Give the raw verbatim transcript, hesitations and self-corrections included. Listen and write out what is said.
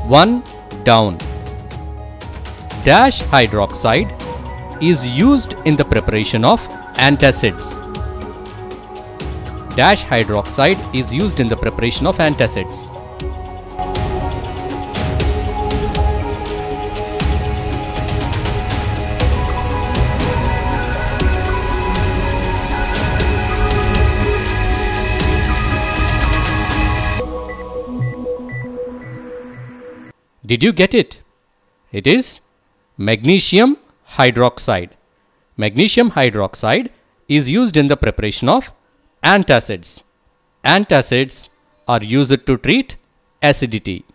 one down. Dash hydroxide is used in the preparation of antacids. Dash hydroxide is used in the preparation of antacids. Did you get it? It is magnesium hydroxide. Magnesium hydroxide is used in the preparation of antacids. Antacids are used to treat acidity.